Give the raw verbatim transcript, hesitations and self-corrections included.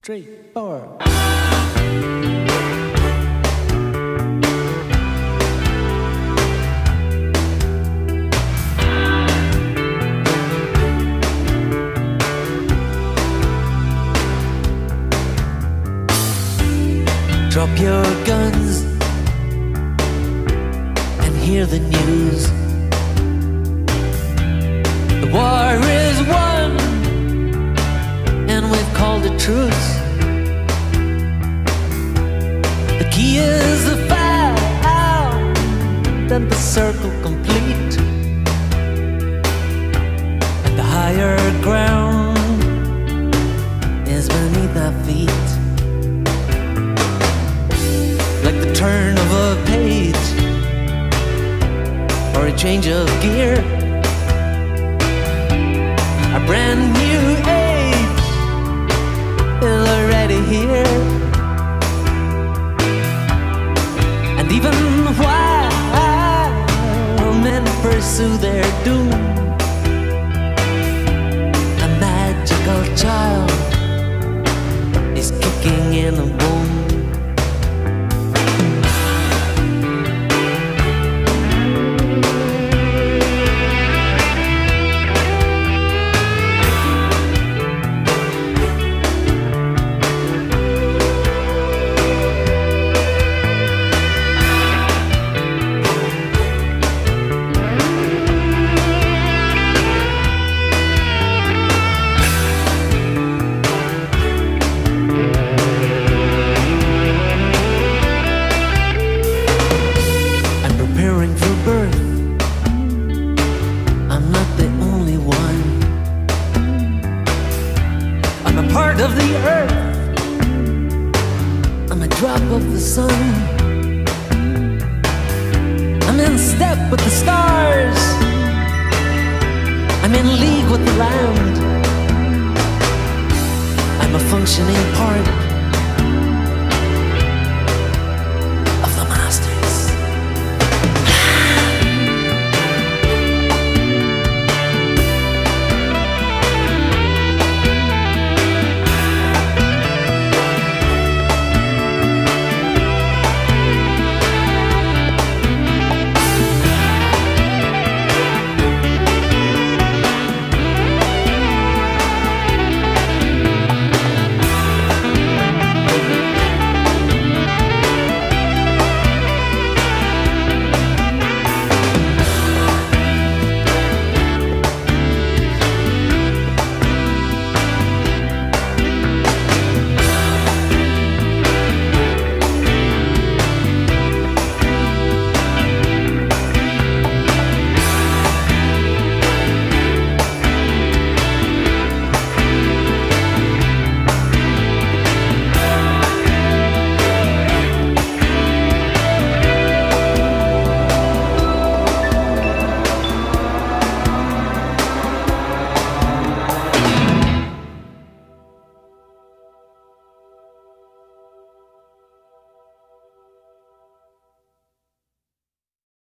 three, four. Drop your guns and hear the news. The war is won and we've called a truce. The key is the found and the circle complete. And the higher ground is beneath our feet. Like the turn of a page or a change of gear, a brand new age is already here. And even while men pursue their doom, a magical child is kicking in the womb. I'm a part of the earth, I'm a drop of the sun. I'm in step with the stars, I'm in league with the land. I'm a functioning part